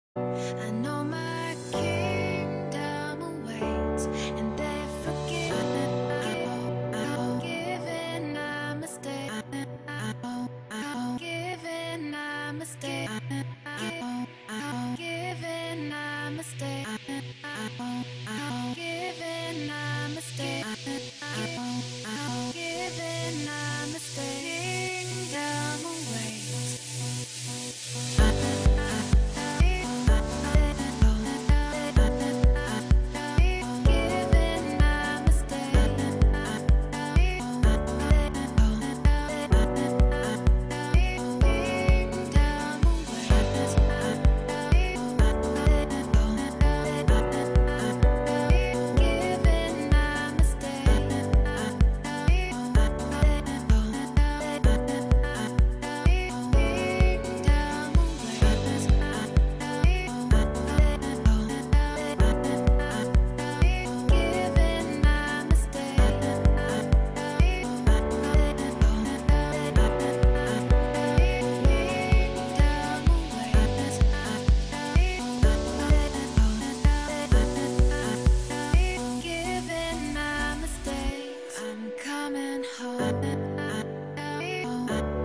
I know my kingdom awaits, and they've forgiven my mistake. Forgiven my mistake. Forgiven my mistake. Forgiven my mistake. Forgiven my mistake. Kingdom awaits.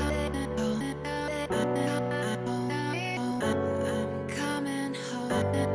I'm coming home.